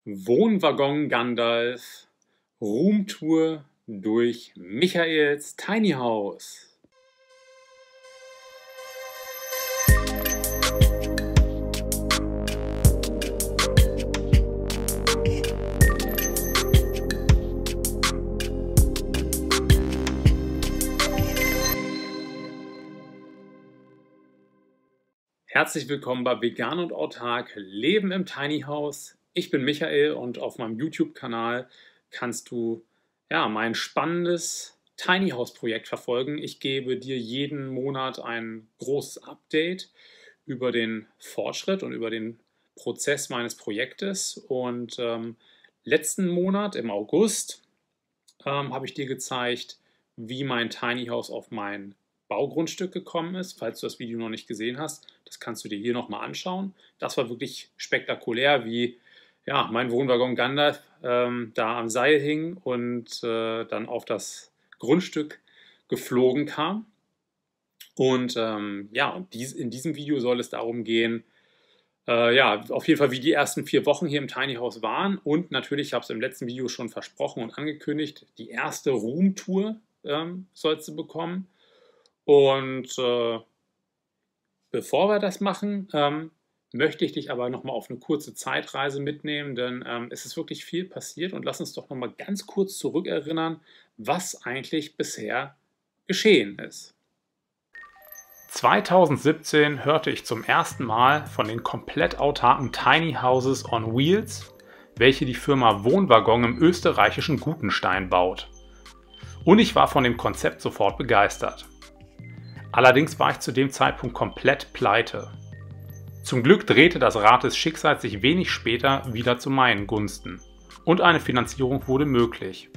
Wohnwaggon Gandalf, Roomtour durch Michaels Tiny House. Herzlich willkommen bei Vegan und Autark Leben im Tiny House. Ich bin Michael und auf meinem YouTube-Kanal kannst du mein spannendes Tiny House Projekt verfolgen. Ich gebe dir jeden Monat ein großes Update über den Fortschritt und über den Prozess meines Projektes. Und letzten Monat im August habe ich dir gezeigt, wie mein Tiny House auf mein Baugrundstück gekommen ist. Falls du das Video noch nicht gesehen hast, das kannst du dir hier nochmal anschauen. Das war wirklich spektakulär, wie mein Wohnwaggon Gandalf da am Seil hing und dann auf das Grundstück geflogen kam. Und in diesem Video soll es darum gehen, auf jeden Fall, wie die ersten 4 Wochen hier im Tiny House waren. Und natürlich, ich habe es im letzten Video schon versprochen und angekündigt, die erste Roomtour sollst du bekommen. Und bevor wir das machen, möchte ich dich aber nochmal auf eine kurze Zeitreise mitnehmen, denn es ist wirklich viel passiert und lass uns doch nochmal ganz kurz zurückerinnern, was eigentlich bisher geschehen ist. 2017 hörte ich zum ersten Mal von den komplett autarken Tiny Houses on Wheels, welche die Firma Wohnwaggon im österreichischen Gutenstein baut. Und ich war von dem Konzept sofort begeistert. Allerdings war ich zu dem Zeitpunkt komplett pleite. Zum Glück drehte das Rad des Schicksals sich wenig später wieder zu meinen Gunsten und eine Finanzierung wurde möglich.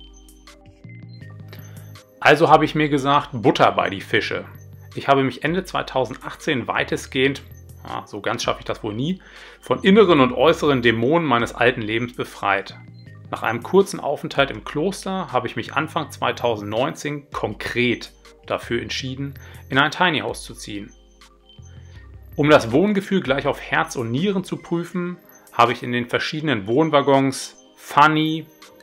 Also habe ich mir gesagt, Butter bei die Fische. Ich habe mich Ende 2018 weitestgehend, so ganz schaffe ich das wohl nie, von inneren und äußeren Dämonen meines alten Lebens befreit. Nach einem kurzen Aufenthalt im Kloster habe ich mich Anfang 2019 konkret dafür entschieden, in ein Tiny House zu ziehen. Um das Wohngefühl gleich auf Herz und Nieren zu prüfen, habe ich in den verschiedenen Wohnwaggons Fanny,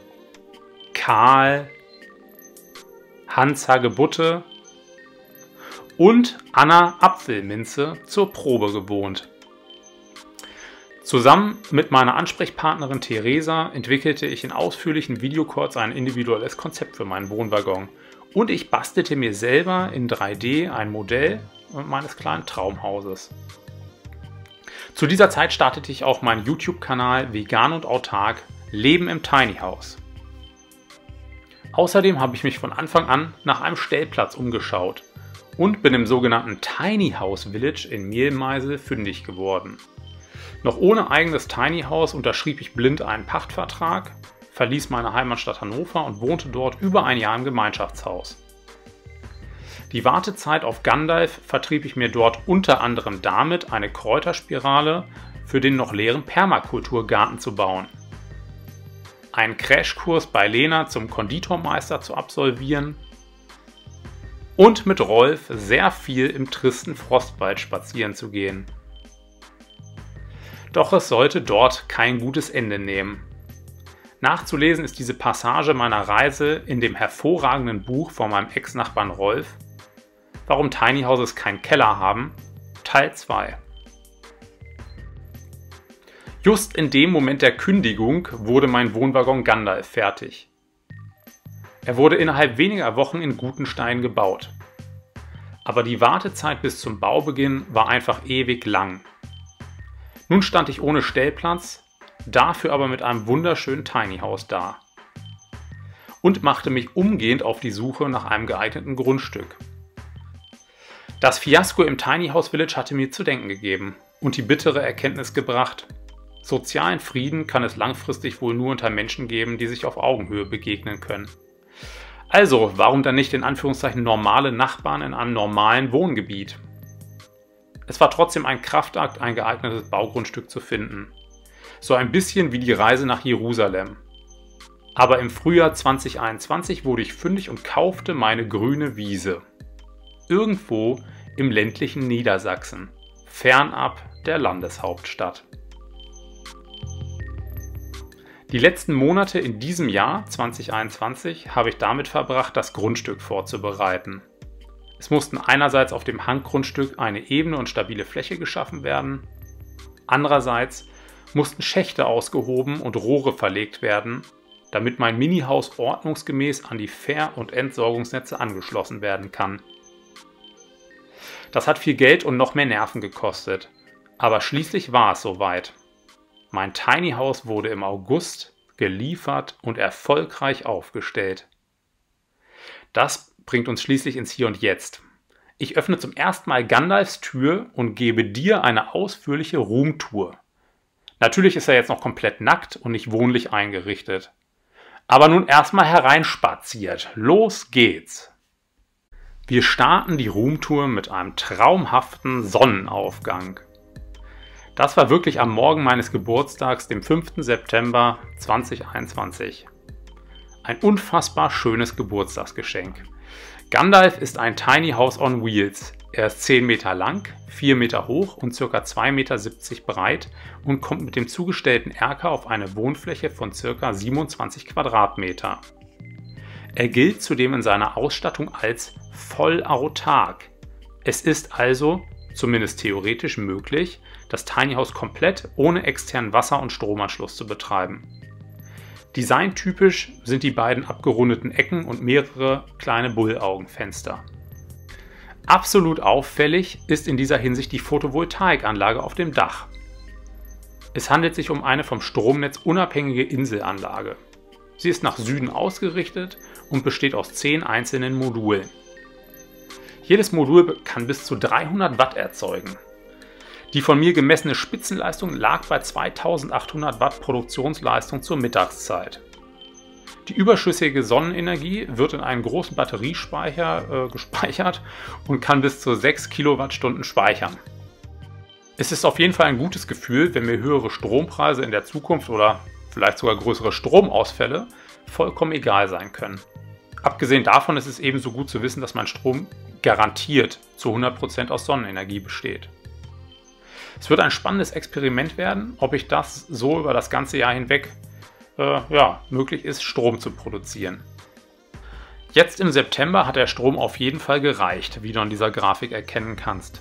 Karl, Hans Hagebutte und Anna Apfelminze zur Probe gewohnt. Zusammen mit meiner Ansprechpartnerin Theresa entwickelte ich in ausführlichen Videocalls ein individuelles Konzept für meinen Wohnwaggon und ich bastelte mir selber in 3D ein Modell meines kleinen Traumhauses. Zu dieser Zeit startete ich auch meinen YouTube-Kanal Vegan und Autark Leben im Tiny House. Außerdem habe ich mich von Anfang an nach einem Stellplatz umgeschaut und bin im sogenannten Tiny House Village in Mielmeisel fündig geworden. Noch ohne eigenes Tiny House unterschrieb ich blind einen Pachtvertrag, verließ meine Heimatstadt Hannover und wohnte dort über ein Jahr im Gemeinschaftshaus. Die Wartezeit auf Gandalf vertrieb ich mir dort unter anderem damit, eine Kräuterspirale für den noch leeren Permakulturgarten zu bauen, einen Crashkurs bei Lena zum Konditormeister zu absolvieren und mit Rolf sehr viel im tristen Frostwald spazieren zu gehen. Doch es sollte dort kein gutes Ende nehmen. Nachzulesen ist diese Passage meiner Reise in dem hervorragenden Buch von meinem Ex-Nachbarn Rolf, Warum Tiny Houses keinen Keller haben, Teil 2. Just in dem Moment der Kündigung wurde mein Wohnwaggon Gandalf fertig. Er wurde innerhalb weniger Wochen in Gutenstein gebaut. Aber die Wartezeit bis zum Baubeginn war einfach ewig lang. Nun stand ich ohne Stellplatz, dafür aber mit einem wunderschönen Tiny House da. Und machte mich umgehend auf die Suche nach einem geeigneten Grundstück. Das Fiasko im Tiny House Village hatte mir zu denken gegeben und die bittere Erkenntnis gebracht, sozialen Frieden kann es langfristig wohl nur unter Menschen geben, die sich auf Augenhöhe begegnen können. Also, warum dann nicht in Anführungszeichen normale Nachbarn in einem normalen Wohngebiet? Es war trotzdem ein Kraftakt, ein geeignetes Baugrundstück zu finden. So ein bisschen wie die Reise nach Jerusalem. Aber im Frühjahr 2021 wurde ich fündig und kaufte meine grüne Wiese. Irgendwo im ländlichen Niedersachsen, fernab der Landeshauptstadt. Die letzten Monate in diesem Jahr 2021 habe ich damit verbracht, das Grundstück vorzubereiten. Es mussten einerseits auf dem Hanggrundstück eine ebene und stabile Fläche geschaffen werden, andererseits mussten Schächte ausgehoben und Rohre verlegt werden, damit mein Minihaus ordnungsgemäß an die Ver- und Entsorgungsnetze angeschlossen werden kann. Das hat viel Geld und noch mehr Nerven gekostet, aber schließlich war es soweit. Mein Tiny House wurde im August geliefert und erfolgreich aufgestellt. Das bringt uns schließlich ins Hier und Jetzt. Ich öffne zum ersten Mal Gandalfs Tür und gebe dir eine ausführliche Roomtour. Natürlich ist er jetzt noch komplett nackt und nicht wohnlich eingerichtet. Aber nun erstmal hereinspaziert. Los geht's! Wir starten die Roomtour mit einem traumhaften Sonnenaufgang. Das war wirklich am Morgen meines Geburtstags, dem 5. September 2021. Ein unfassbar schönes Geburtstagsgeschenk. Gandalf ist ein Tiny House on Wheels. Er ist 10 Meter lang, 4 Meter hoch und ca. 2,70 Meter breit und kommt mit dem zugestellten Erker auf eine Wohnfläche von ca. 27 Quadratmeter. Er gilt zudem in seiner Ausstattung als voll autark. Es ist also, zumindest theoretisch, möglich, das Tiny House komplett ohne externen Wasser- und Stromanschluss zu betreiben. Designtypisch sind die beiden abgerundeten Ecken und mehrere kleine Bullaugenfenster. Absolut auffällig ist in dieser Hinsicht die Photovoltaikanlage auf dem Dach. Es handelt sich um eine vom Stromnetz unabhängige Inselanlage. Sie ist nach Süden ausgerichtet und besteht aus 10 einzelnen Modulen. Jedes Modul kann bis zu 300 Watt erzeugen. Die von mir gemessene Spitzenleistung lag bei 2800 Watt Produktionsleistung zur Mittagszeit. Die überschüssige Sonnenenergie wird in einen großen Batteriespeicher gespeichert und kann bis zu 6 Kilowattstunden speichern. Es ist auf jeden Fall ein gutes Gefühl, wenn mir höhere Strompreise in der Zukunft oder vielleicht sogar größere Stromausfälle vollkommen egal sein können. Abgesehen davon ist es ebenso gut zu wissen, dass mein Strom garantiert zu 100% aus Sonnenenergie besteht. Es wird ein spannendes Experiment werden, ob ich das so über das ganze Jahr hinweg möglich ist, Strom zu produzieren. Jetzt im September hat der Strom auf jeden Fall gereicht, wie du an dieser Grafik erkennen kannst.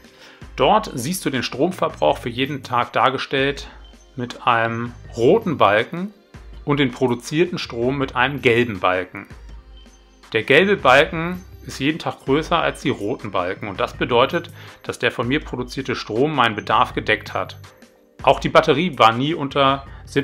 Dort siehst du den Stromverbrauch für jeden Tag dargestellt mit einem roten Balken und den produzierten Strom mit einem gelben Balken. Der gelbe Balken ist jeden Tag größer als die roten Balken und das bedeutet, dass der von mir produzierte Strom meinen Bedarf gedeckt hat. Auch die Batterie war nie unter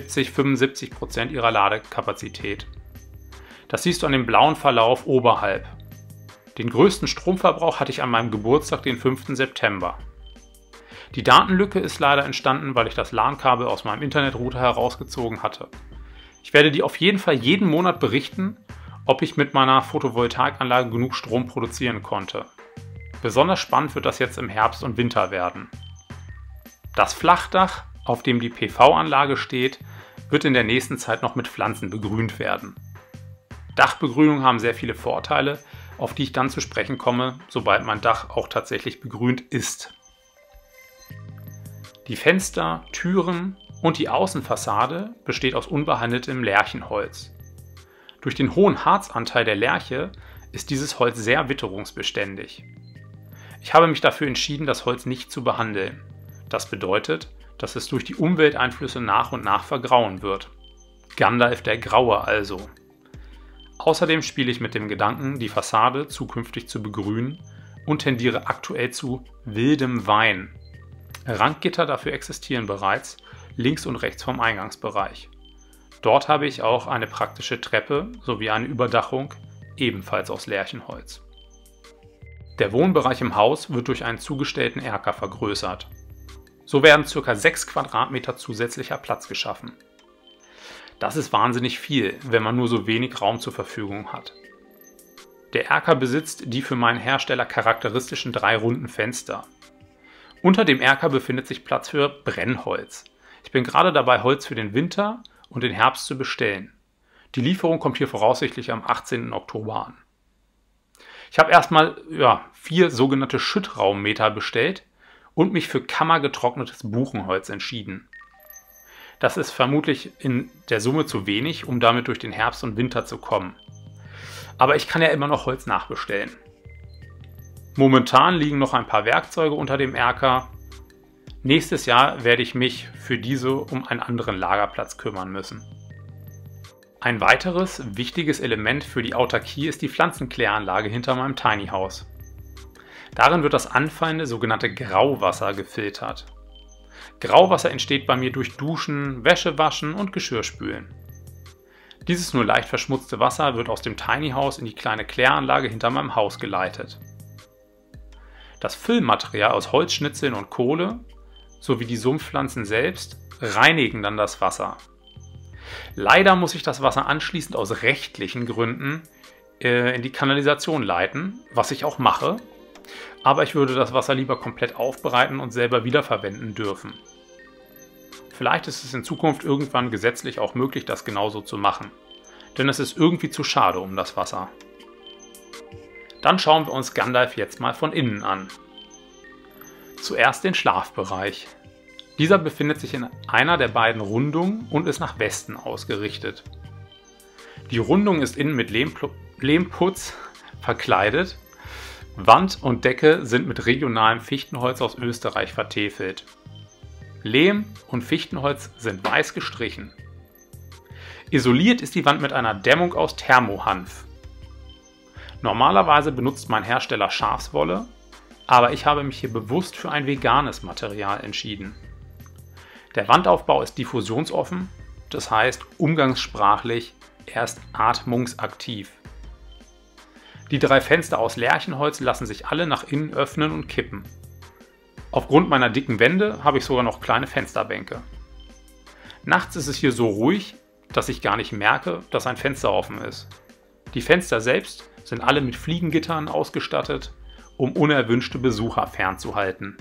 70–75% ihrer Ladekapazität. Das siehst du an dem blauen Verlauf oberhalb. Den größten Stromverbrauch hatte ich an meinem Geburtstag, den 5. September. Die Datenlücke ist leider entstanden, weil ich das LAN-Kabel aus meinem Internetrouter herausgezogen hatte. Ich werde dir auf jeden Fall jeden Monat berichten, ob ich mit meiner Photovoltaikanlage genug Strom produzieren konnte. Besonders spannend wird das jetzt im Herbst und Winter werden. Das Flachdach, auf dem die PV-Anlage steht, wird in der nächsten Zeit noch mit Pflanzen begrünt werden. Dachbegrünungen haben sehr viele Vorteile, auf die ich dann zu sprechen komme, sobald mein Dach auch tatsächlich begrünt ist. Die Fenster, Türen und die Außenfassade besteht aus unbehandeltem Lärchenholz. Durch den hohen Harzanteil der Lärche ist dieses Holz sehr witterungsbeständig. Ich habe mich dafür entschieden, das Holz nicht zu behandeln. Das bedeutet, dass es durch die Umwelteinflüsse nach und nach vergrauen wird. Gandalf der Graue also. Außerdem spiele ich mit dem Gedanken, die Fassade zukünftig zu begrünen und tendiere aktuell zu wildem Wein. Randgitter dafür existieren bereits, links und rechts vom Eingangsbereich. Dort habe ich auch eine praktische Treppe sowie eine Überdachung, ebenfalls aus Lärchenholz. Der Wohnbereich im Haus wird durch einen zugestellten Erker vergrößert. So werden ca. 6 Quadratmeter zusätzlicher Platz geschaffen. Das ist wahnsinnig viel, wenn man nur so wenig Raum zur Verfügung hat. Der Erker besitzt die für meinen Hersteller charakteristischen 3 runden Fenster. Unter dem Erker befindet sich Platz für Brennholz. Ich bin gerade dabei, Holz für den Winter und den Herbst zu bestellen. Die Lieferung kommt hier voraussichtlich am 18. Oktober an. Ich habe erstmal 4 sogenannte Schüttraummeter bestellt und mich für kammergetrocknetes Buchenholz entschieden. Das ist vermutlich in der Summe zu wenig, um damit durch den Herbst und Winter zu kommen. Aber ich kann ja immer noch Holz nachbestellen. Momentan liegen noch ein paar Werkzeuge unter dem Erker. Nächstes Jahr werde ich mich für diese um einen anderen Lagerplatz kümmern müssen. Ein weiteres wichtiges Element für die Autarkie ist die Pflanzenkläranlage hinter meinem Tiny House. Darin wird das anfallende sogenannte Grauwasser gefiltert. Grauwasser entsteht bei mir durch Duschen, Wäsche waschen und Geschirrspülen. Dieses nur leicht verschmutzte Wasser wird aus dem Tiny House in die kleine Kläranlage hinter meinem Haus geleitet. Das Füllmaterial aus Holzschnitzeln und Kohle sowie die Sumpfpflanzen selbst reinigen dann das Wasser. Leider muss ich das Wasser anschließend aus rechtlichen Gründen in die Kanalisation leiten, was ich auch mache, aber ich würde das Wasser lieber komplett aufbereiten und selber wiederverwenden dürfen. Vielleicht ist es in Zukunft irgendwann gesetzlich auch möglich, das genauso zu machen, denn es ist irgendwie zu schade um das Wasser. Dann schauen wir uns Gandalf jetzt mal von innen an. Zuerst den Schlafbereich. Dieser befindet sich in einer der beiden Rundungen und ist nach Westen ausgerichtet. Die Rundung ist innen mit Lehmputz verkleidet. Wand und Decke sind mit regionalem Fichtenholz aus Österreich vertefelt. Lehm und Fichtenholz sind weiß gestrichen. Isoliert ist die Wand mit einer Dämmung aus Thermohanf. Normalerweise benutzt mein Hersteller Schafswolle, aber ich habe mich hier bewusst für ein veganes Material entschieden. Der Wandaufbau ist diffusionsoffen, das heißt umgangssprachlich, er ist atmungsaktiv. Die 3 Fenster aus Lärchenholz lassen sich alle nach innen öffnen und kippen. Aufgrund meiner dicken Wände habe ich sogar noch kleine Fensterbänke. Nachts ist es hier so ruhig, dass ich gar nicht merke, dass ein Fenster offen ist. Die Fenster selbst sind alle mit Fliegengittern ausgestattet, um unerwünschte Besucher fernzuhalten.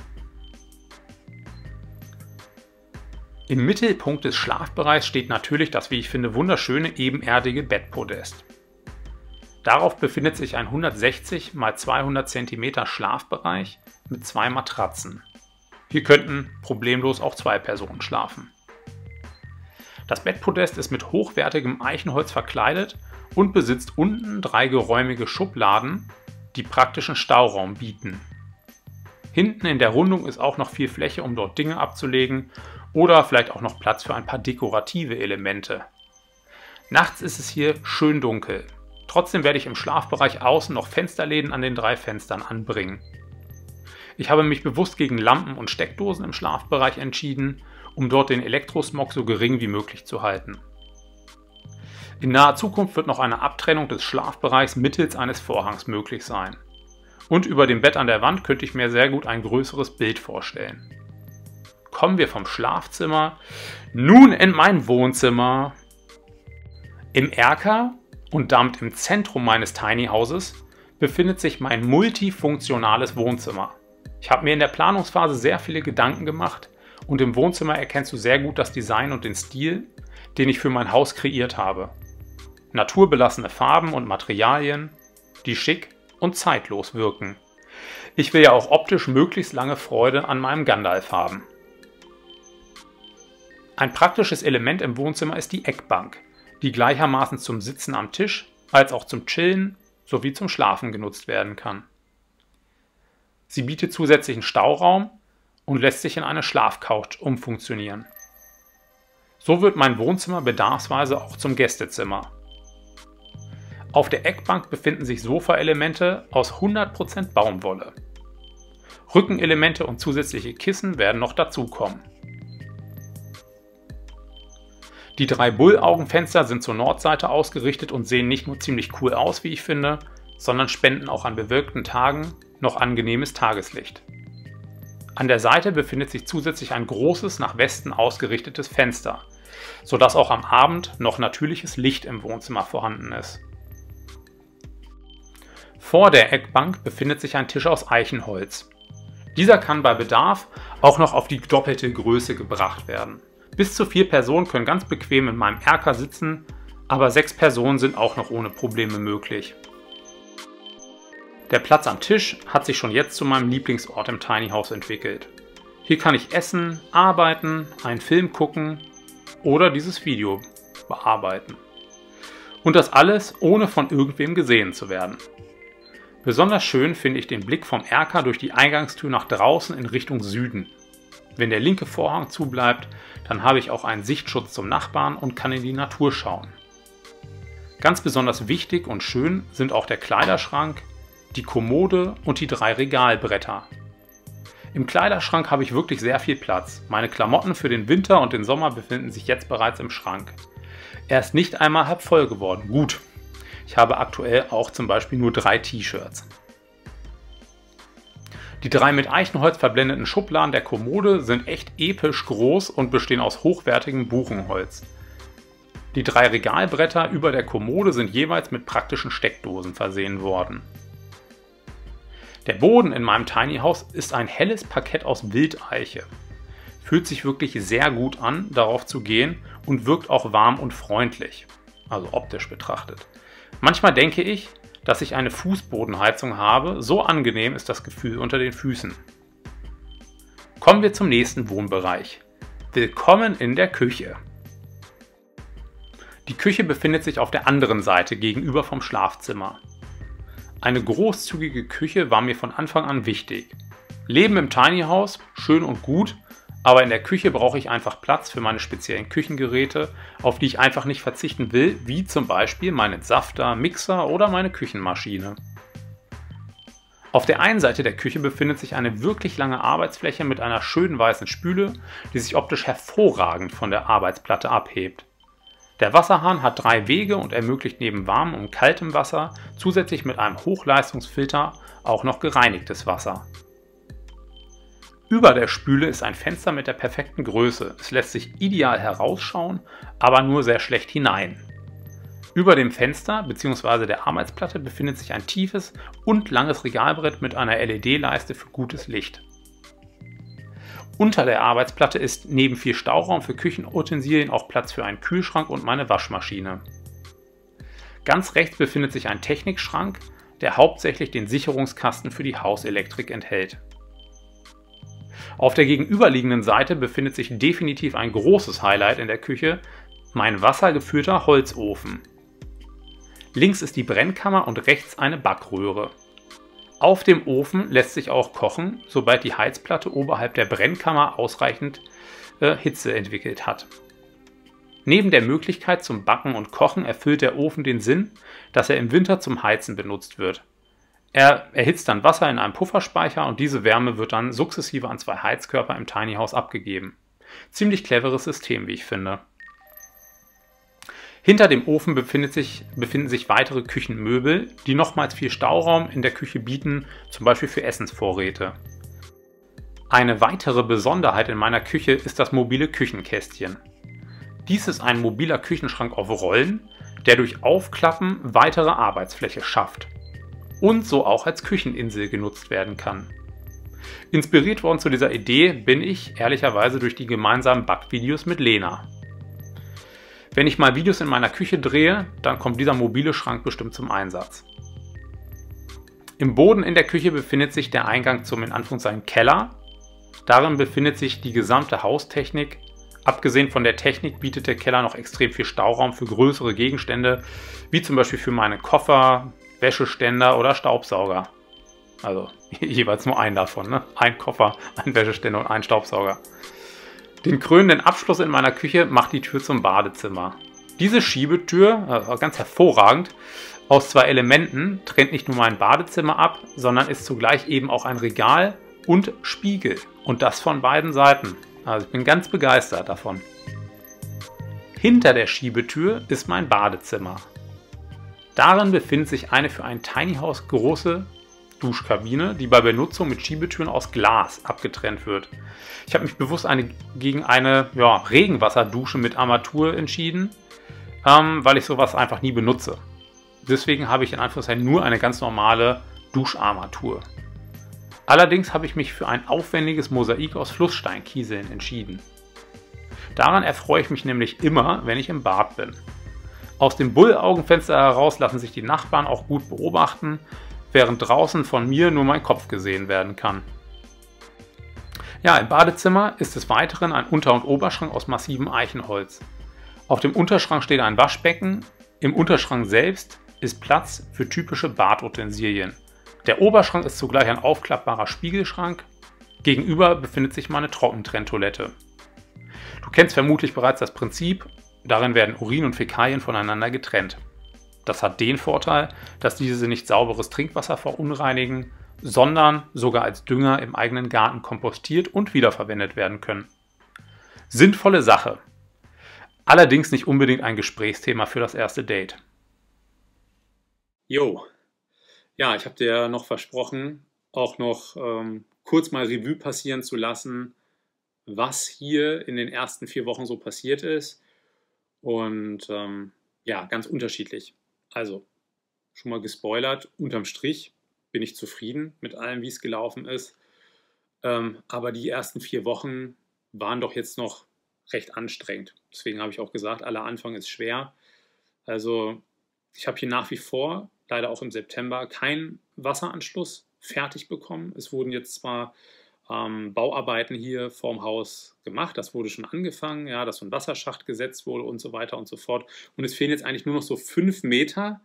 Im Mittelpunkt des Schlafbereichs steht natürlich das, wie ich finde, wunderschöne ebenerdige Bettpodest. Darauf befindet sich ein 160 x 200 cm Schlafbereich mit 2 Matratzen. Hier könnten problemlos auch 2 Personen schlafen. Das Bettpodest ist mit hochwertigem Eichenholz verkleidet und besitzt unten 3 geräumige Schubladen, die praktischen Stauraum bieten. Hinten in der Rundung ist auch noch viel Fläche, um dort Dinge abzulegen oder vielleicht auch noch Platz für ein paar dekorative Elemente. Nachts ist es hier schön dunkel. Trotzdem werde ich im Schlafbereich außen noch Fensterläden an den 3 Fenstern anbringen. Ich habe mich bewusst gegen Lampen und Steckdosen im Schlafbereich entschieden, um dort den Elektrosmog so gering wie möglich zu halten. In naher Zukunft wird noch eine Abtrennung des Schlafbereichs mittels eines Vorhangs möglich sein. Und über dem Bett an der Wand könnte ich mir sehr gut ein größeres Bild vorstellen. Kommen wir vom Schlafzimmer nun in mein Wohnzimmer. Im Erker und damit im Zentrum meines Tiny Houses befindet sich mein multifunktionales Wohnzimmer. Ich habe mir in der Planungsphase sehr viele Gedanken gemacht und im Wohnzimmer erkennst du sehr gut das Design und den Stil, den ich für mein Haus kreiert habe. Naturbelassene Farben und Materialien, die schick und zeitlos wirken. Ich will ja auch optisch möglichst lange Freude an meinem Gandalf haben. Ein praktisches Element im Wohnzimmer ist die Eckbank, die gleichermaßen zum Sitzen am Tisch als auch zum Chillen sowie zum Schlafen genutzt werden kann. Sie bietet zusätzlichen Stauraum und lässt sich in eine Schlafcouch umfunktionieren. So wird mein Wohnzimmer bedarfsweise auch zum Gästezimmer. Auf der Eckbank befinden sich Sofaelemente aus 100% Baumwolle. Rückenelemente und zusätzliche Kissen werden noch dazukommen. Die 3 Bullaugenfenster sind zur Nordseite ausgerichtet und sehen nicht nur ziemlich cool aus, wie ich finde, sondern spenden auch an bewölkten Tagen noch angenehmes Tageslicht. An der Seite befindet sich zusätzlich ein großes nach Westen ausgerichtetes Fenster, sodass auch am Abend noch natürliches Licht im Wohnzimmer vorhanden ist. Vor der Eckbank befindet sich ein Tisch aus Eichenholz. Dieser kann bei Bedarf auch noch auf die doppelte Größe gebracht werden. Bis zu 4 Personen können ganz bequem in meinem Erker sitzen, aber 6 Personen sind auch noch ohne Probleme möglich. Der Platz am Tisch hat sich schon jetzt zu meinem Lieblingsort im Tiny House entwickelt. Hier kann ich essen, arbeiten, einen Film gucken oder dieses Video bearbeiten. Und das alles ohne von irgendwem gesehen zu werden. Besonders schön finde ich den Blick vom Erker durch die Eingangstür nach draußen in Richtung Süden. Wenn der linke Vorhang zubleibt, dann habe ich auch einen Sichtschutz zum Nachbarn und kann in die Natur schauen. Ganz besonders wichtig und schön sind auch der Kleiderschrank, die Kommode und die 3 Regalbretter. Im Kleiderschrank habe ich wirklich sehr viel Platz. Meine Klamotten für den Winter und den Sommer befinden sich jetzt bereits im Schrank. Er ist nicht einmal halb voll geworden. Gut, ich habe aktuell auch zum Beispiel nur 3 T-Shirts. Die 3 mit Eichenholz verblendeten Schubladen der Kommode sind echt episch groß und bestehen aus hochwertigem Buchenholz. Die 3 Regalbretter über der Kommode sind jeweils mit praktischen Steckdosen versehen worden. Der Boden in meinem Tiny House ist ein helles Parkett aus Wildeiche. Fühlt sich wirklich sehr gut an, darauf zu gehen und wirkt auch warm und freundlich, also optisch betrachtet. Manchmal denke ich, dass ich eine Fußbodenheizung habe, so angenehm ist das Gefühl unter den Füßen. Kommen wir zum nächsten Wohnbereich. Willkommen in der Küche. Die Küche befindet sich auf der anderen Seite gegenüber vom Schlafzimmer. Eine großzügige Küche war mir von Anfang an wichtig. Leben im Tiny House, schön und gut, aber in der Küche brauche ich einfach Platz für meine speziellen Küchengeräte, auf die ich einfach nicht verzichten will, wie zum Beispiel meinen Entsafter, Mixer oder meine Küchenmaschine. Auf der einen Seite der Küche befindet sich eine wirklich lange Arbeitsfläche mit einer schönen weißen Spüle, die sich optisch hervorragend von der Arbeitsplatte abhebt. Der Wasserhahn hat 3 Wege und ermöglicht neben warmem und kaltem Wasser zusätzlich mit einem Hochleistungsfilter auch noch gereinigtes Wasser. Über der Spüle ist ein Fenster mit der perfekten Größe. Es lässt sich ideal herausschauen, aber nur sehr schlecht hinein. Über dem Fenster bzw. der Arbeitsplatte befindet sich ein tiefes und langes Regalbrett mit einer LED-Leiste für gutes Licht. Unter der Arbeitsplatte ist neben viel Stauraum für Küchenutensilien auch Platz für einen Kühlschrank und meine Waschmaschine. Ganz rechts befindet sich ein Technikschrank, der hauptsächlich den Sicherungskasten für die Hauselektrik enthält. Auf der gegenüberliegenden Seite befindet sich definitiv ein großes Highlight in der Küche, mein wassergeführter Holzofen. Links ist die Brennkammer und rechts eine Backröhre. Auf dem Ofen lässt sich auch kochen, sobald die Heizplatte oberhalb der Brennkammer ausreichend Hitze entwickelt hat. Neben der Möglichkeit zum Backen und Kochen erfüllt der Ofen den Sinn, dass er im Winter zum Heizen benutzt wird. Er erhitzt dann Wasser in einem Pufferspeicher und diese Wärme wird dann sukzessive an 2 Heizkörper im Tiny House abgegeben. Ziemlich cleveres System, wie ich finde. Hinter dem Ofen befinden sich weitere Küchenmöbel, die nochmals viel Stauraum in der Küche bieten, zum Beispiel für Essensvorräte. Eine weitere Besonderheit in meiner Küche ist das mobile Küchenkästchen. Dies ist ein mobiler Küchenschrank auf Rollen, der durch Aufklappen weitere Arbeitsfläche schafft und so auch als Kücheninsel genutzt werden kann. Inspiriert worden zu dieser Idee bin ich ehrlicherweise durch die gemeinsamen Backvideos mit Lena. Wenn ich mal Videos in meiner Küche drehe, dann kommt dieser mobile Schrank bestimmt zum Einsatz. Im Boden in der Küche befindet sich der Eingang zum in Anführungszeichen Keller. Darin befindet sich die gesamte Haustechnik. Abgesehen von der Technik bietet der Keller noch extrem viel Stauraum für größere Gegenstände, wie zum Beispiel für meine Koffer, Wäscheständer oder Staubsauger. Also jeweils nur einen davon, ne? Ein Koffer, ein Wäscheständer und ein Staubsauger. Den krönenden Abschluss in meiner Küche macht die Tür zum Badezimmer. Diese Schiebetür, ganz hervorragend, aus 2 Elementen trennt nicht nur mein Badezimmer ab, sondern ist zugleich eben auch ein Regal und Spiegel. Und das von beiden Seiten. Also ich bin ganz begeistert davon. Hinter der Schiebetür ist mein Badezimmer. Darin befindet sich eine für ein Tiny House große Duschkabine, die bei Benutzung mit Schiebetüren aus Glas abgetrennt wird. Ich habe mich bewusst gegen eine Regenwasserdusche mit Armatur entschieden, weil ich sowas einfach nie benutze. Deswegen habe ich in Anführungszeichen nur eine ganz normale Duscharmatur. Allerdings habe ich mich für ein aufwendiges Mosaik aus Flusssteinkieseln entschieden. Daran erfreue ich mich nämlich immer, wenn ich im Bad bin. Aus dem Bullaugenfenster heraus lassen sich die Nachbarn auch gut beobachten, während draußen von mir nur mein Kopf gesehen werden kann. Ja, im Badezimmer ist des Weiteren ein Unter- und Oberschrank aus massivem Eichenholz. Auf dem Unterschrank steht ein Waschbecken. Im Unterschrank selbst ist Platz für typische Badutensilien. Der Oberschrank ist zugleich ein aufklappbarer Spiegelschrank. Gegenüber befindet sich meine Trockentrenntoilette. Du kennst vermutlich bereits das Prinzip, darin werden Urin und Fäkalien voneinander getrennt. Das hat den Vorteil, dass diese nicht sauberes Trinkwasser verunreinigen, sondern sogar als Dünger im eigenen Garten kompostiert und wiederverwendet werden können. Sinnvolle Sache. Allerdings nicht unbedingt ein Gesprächsthema für das erste Date. Jo, ja, ich habe dir ja noch versprochen, auch noch kurz mal Revue passieren zu lassen, was hier in den ersten 4 Wochen so passiert ist. Und ja, ganz unterschiedlich. Also, schon mal gespoilert, unterm Strich bin ich zufrieden mit allem, wie es gelaufen ist. Aber die ersten 4 Wochen waren doch jetzt noch recht anstrengend. Deswegen habe ich auch gesagt, aller Anfang ist schwer. Also, ich habe hier nach wie vor, leider auch im September, keinen Wasseranschluss fertig bekommen. Es wurden jetzt zwar Bauarbeiten hier vorm Haus gemacht, das wurde schon angefangen, ja, dass so ein Wasserschacht gesetzt wurde und so weiter und so fort. Und es fehlen jetzt eigentlich nur noch so 5 Meter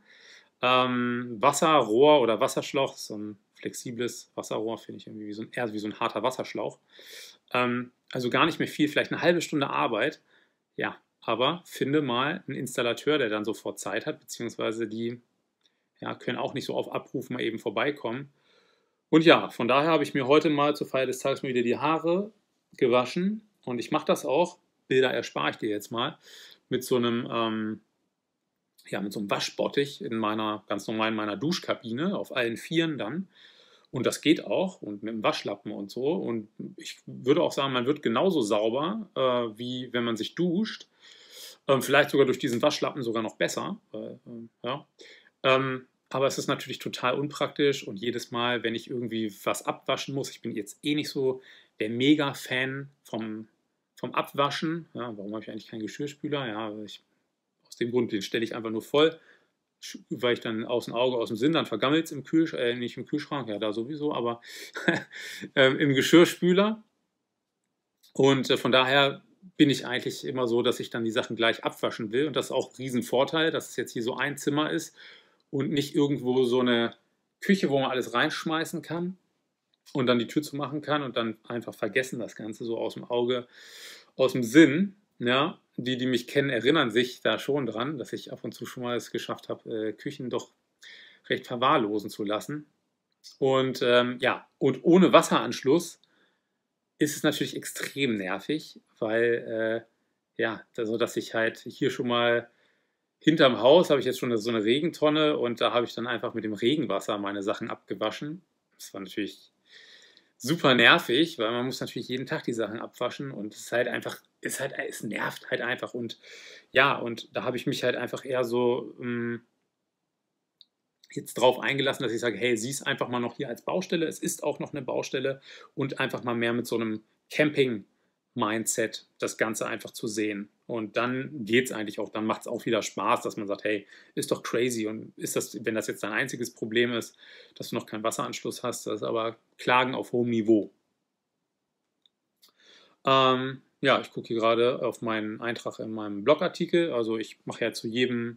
Wasserrohr oder Wasserschlauch, so ein flexibles Wasserrohr, finde ich irgendwie eher wie so ein harter Wasserschlauch. Also gar nicht mehr viel, vielleicht eine halbe Stunde Arbeit. Ja, aber finde mal einen Installateur, der dann sofort Zeit hat, beziehungsweise die ja, können auch nicht so auf Abruf mal eben vorbeikommen. Und ja, von daher habe ich mir heute mal zur Feier des Tages mal wieder die Haare gewaschen. Und ich mache das auch, Bilder erspare ich dir jetzt mal, mit so einem, ja, mit so einem Waschbottich ganz normal in meiner Duschkabine, auf allen Vieren dann. Und das geht auch und mit dem Waschlappen und so. Und ich würde auch sagen, man wird genauso sauber, wie wenn man sich duscht. Vielleicht sogar durch diesen Waschlappen sogar noch besser. Ja. Aber es ist natürlich total unpraktisch und jedes Mal, wenn ich irgendwie was abwaschen muss, ich bin jetzt eh nicht so der Mega-Fan vom Abwaschen. Ja, warum habe ich eigentlich keinen Geschirrspüler? Ja, aus dem Grund, den stelle ich einfach nur voll, weil ich dann aus dem Auge, aus dem Sinn, dann vergammelt es im Kühlschrank, nicht im Kühlschrank, ja, da sowieso, aber im Geschirrspüler. Und von daher bin ich eigentlich immer so, dass ich dann die Sachen gleich abwaschen will. Und das ist auch ein Riesenvorteil, dass es jetzt hier so ein Zimmer ist und nicht irgendwo so eine Küche, wo man alles reinschmeißen kann und dann die Tür zumachen kann und dann einfach vergessen das Ganze so aus dem Auge, aus dem Sinn. Ja, die mich kennen, erinnern sich da schon dran, dass ich ab und zu schon mal es geschafft habe, Küchen doch recht verwahrlosen zu lassen. Und ja, und ohne Wasseranschluss ist es natürlich extrem nervig, weil ja, also dass ich halt hier schon mal hinterm Haus habe ich jetzt schon so eine Regentonne und da habe ich dann einfach mit dem Regenwasser meine Sachen abgewaschen. Das war natürlich super nervig, weil man muss natürlich jeden Tag die Sachen abwaschen und es ist halt einfach, es nervt halt einfach und ja, und da habe ich mich halt einfach eher so jetzt drauf eingelassen, dass ich sage, hey, sieh es einfach mal noch hier als Baustelle. Es ist auch noch eine Baustelle und einfach mal mehr mit so einem Camping-Mindset das Ganze einfach zu sehen. Und dann geht es eigentlich auch, dann macht es auch wieder Spaß, dass man sagt, hey, ist doch crazy. Und ist das, wenn das jetzt dein einziges Problem ist, dass du noch keinen Wasseranschluss hast, das ist aber Klagen auf hohem Niveau. Ja, ich gucke hier gerade auf meinen Eintrag in meinem Blogartikel. Also ich mache ja zu jedem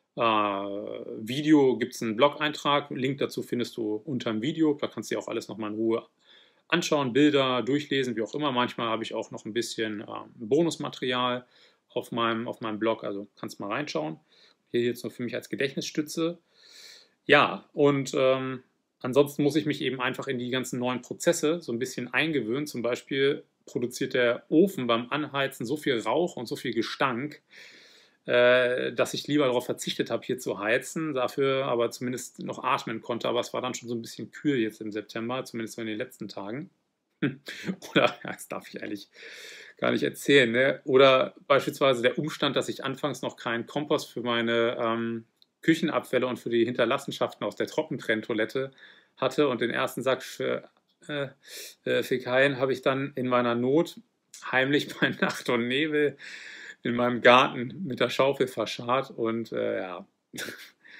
Video gibt es einen Blog-Eintrag. Link dazu findest du unter dem Video. Da kannst du dir auch alles nochmal in Ruhe anschauen, Bilder durchlesen, wie auch immer. Manchmal habe ich auch noch ein bisschen Bonusmaterial auf meinem Blog. Also kannst mal reinschauen. Hier jetzt nur für mich als Gedächtnisstütze. Ja, und ansonsten muss ich mich eben einfach in die ganzen neuen Prozesse so ein bisschen eingewöhnen. Zum Beispiel produziert der Ofen beim Anheizen so viel Rauch und so viel Gestank, dass ich lieber darauf verzichtet habe, hier zu heizen, dafür aber zumindest noch atmen konnte. Aber es war dann schon so ein bisschen kühl jetzt im September, zumindest so in den letzten Tagen. Oder, ja, das darf ich eigentlich gar nicht erzählen. Ne? Oder beispielsweise der Umstand, dass ich anfangs noch keinen Kompost für meine Küchenabfälle und für die Hinterlassenschaften aus der Trockentrenntoilette hatte und den ersten Sack für Fäkalien habe ich dann in meiner Not heimlich bei Nacht und Nebel in meinem Garten mit der Schaufel verscharrt und ja,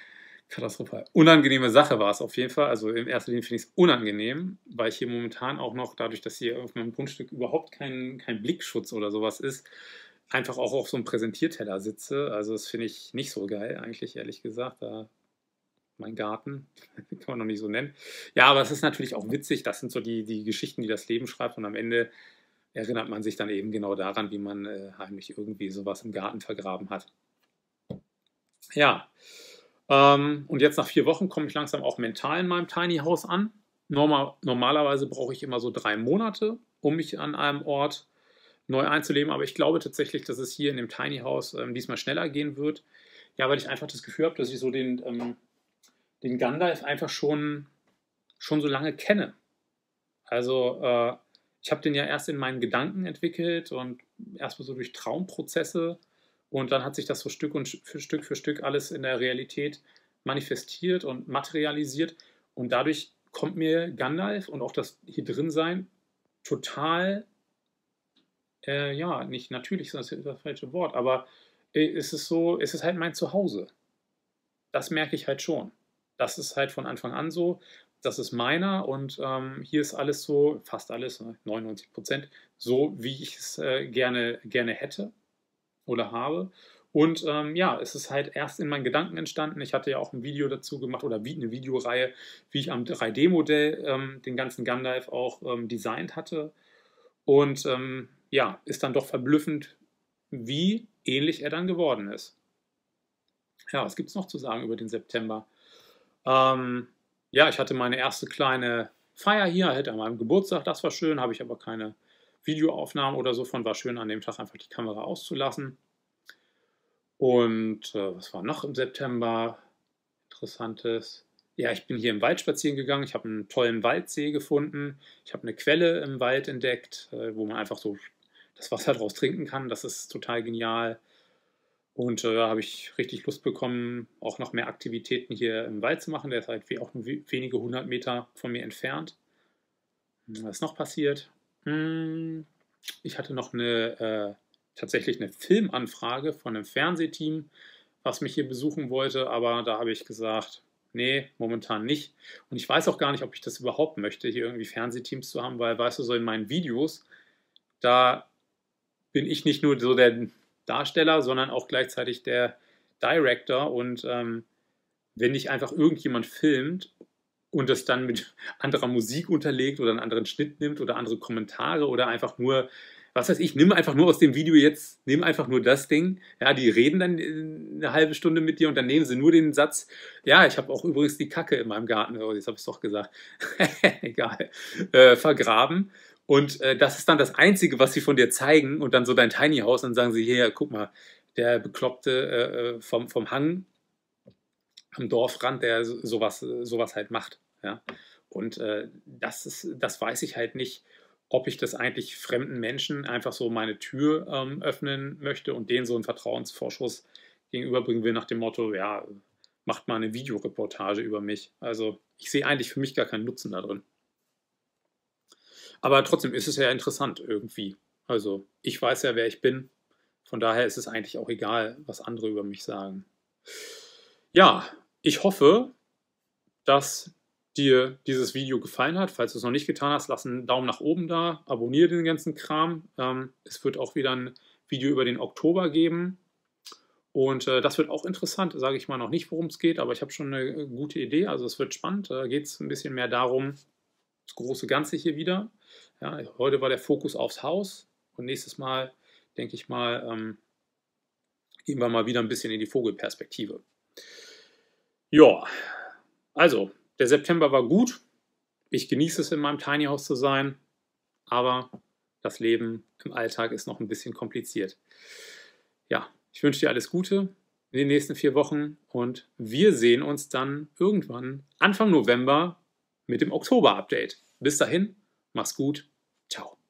Katastrophal. Unangenehme Sache war es auf jeden Fall. Also in erster Linie finde ich es unangenehm, weil ich hier momentan auch noch, dadurch, dass hier auf meinem Grundstück überhaupt kein Blickschutz oder sowas ist, einfach auch auf so einem Präsentierteller sitze. Also das finde ich nicht so geil, eigentlich, ehrlich gesagt. Da mein Garten, kann man noch nicht so nennen. Ja, aber es ist natürlich auch witzig. Das sind so die Geschichten, die das Leben schreibt. Und am Ende erinnert man sich dann eben genau daran, wie man heimlich irgendwie sowas im Garten vergraben hat. Ja, und jetzt nach 4 Wochen komme ich langsam auch mental in meinem Tiny House an. Normalerweise brauche ich immer so 3 Monate, um mich an einem Ort neu einzuleben. Aber ich glaube tatsächlich, dass es hier in dem Tiny House diesmal schneller gehen wird. Ja, weil ich einfach das Gefühl habe, dass ich so den Gandalf einfach schon so lange kenne. Also ich habe den ja erst in meinen Gedanken entwickelt und erstmal so durch Traumprozesse und dann hat sich das so Stück für Stück alles in der Realität manifestiert und materialisiert und dadurch kommt mir Gandalf und auch das hier drin sein total, ja, nicht natürlich, das ist das falsche Wort, aber es ist halt mein Zuhause. Das merke ich halt schon. Das ist halt von Anfang an so. Das ist meiner und hier ist alles so, fast alles, 99%, so wie ich es gerne hätte oder habe. Und ja, es ist halt erst in meinen Gedanken entstanden. Ich hatte ja auch ein Video dazu gemacht oder wie eine Videoreihe, wie ich am 3D-Modell den ganzen Gandalf auch designt hatte. Und ja, ist dann doch verblüffend, wie ähnlich er dann geworden ist. Ja, was gibt es noch zu sagen über den September? Ja, ich hatte meine erste kleine Feier hier, halt an meinem Geburtstag, das war schön, habe ich aber keine Videoaufnahmen oder so von, war schön an dem Tag einfach die Kamera auszulassen. Und was war noch im September Interessantes? Ja, ich bin hier im Wald spazieren gegangen, ich habe einen tollen Waldsee gefunden, ich habe eine Quelle im Wald entdeckt, wo man einfach so das Wasser draus trinken kann, das ist total genial. Und da habe ich richtig Lust bekommen, auch noch mehr Aktivitäten hier im Wald zu machen. Der ist halt wie auch nur wenige 100 Meter von mir entfernt. Was ist noch passiert? Ich hatte noch tatsächlich eine Filmanfrage von einem Fernsehteam, was mich hier besuchen wollte, aber da habe ich gesagt, nee, momentan nicht. Und ich weiß auch gar nicht, ob ich das überhaupt möchte, hier irgendwie Fernsehteams zu haben, weil, weißt du, so in meinen Videos, da bin ich nicht nur so der Darsteller, sondern auch gleichzeitig der Director. Und wenn nicht einfach irgendjemand filmt und das dann mit anderer Musik unterlegt oder einen anderen Schnitt nimmt oder andere Kommentare oder einfach nur, was weiß ich, nimm einfach nur aus dem Video jetzt, nimm einfach nur das Ding. Ja, die reden dann eine halbe Stunde mit dir und dann nehmen sie nur den Satz, ja, ich habe auch übrigens die Kacke in meinem Garten, oh, jetzt habe ich es doch gesagt, egal, vergraben. Und das ist dann das Einzige, was sie von dir zeigen und dann so dein Tiny House und dann sagen sie, hier, guck mal, der Bekloppte vom Hang am Dorfrand, der sowas halt macht. Ja? Und das weiß ich halt nicht, ob ich das eigentlich fremden Menschen einfach so meine Tür öffnen möchte und denen so einen Vertrauensvorschuss gegenüberbringen will nach dem Motto, ja, macht mal eine Videoreportage über mich. Also ich sehe eigentlich für mich gar keinen Nutzen da drin. Aber trotzdem ist es ja interessant irgendwie. Also ich weiß ja, wer ich bin. Von daher ist es eigentlich auch egal, was andere über mich sagen. Ja, ich hoffe, dass dir dieses Video gefallen hat. Falls du es noch nicht getan hast, lass einen Daumen nach oben da, abonniere den ganzen Kram. Es wird auch wieder ein Video über den Oktober geben. Und das wird auch interessant, sage ich mal noch nicht, worum es geht, aber ich habe schon eine gute Idee. Also es wird spannend. Da geht es ein bisschen mehr darum, das große Ganze hier wieder. Ja, heute war der Fokus aufs Haus und nächstes Mal, denke ich mal, gehen wir mal wieder ein bisschen in die Vogelperspektive. Ja, also der September war gut. Ich genieße es, in meinem Tiny House zu sein, aber das Leben im Alltag ist noch ein bisschen kompliziert. Ja, ich wünsche dir alles Gute in den nächsten 4 Wochen und wir sehen uns dann irgendwann Anfang November mit dem Oktober-Update. Bis dahin, mach's gut. Ciao.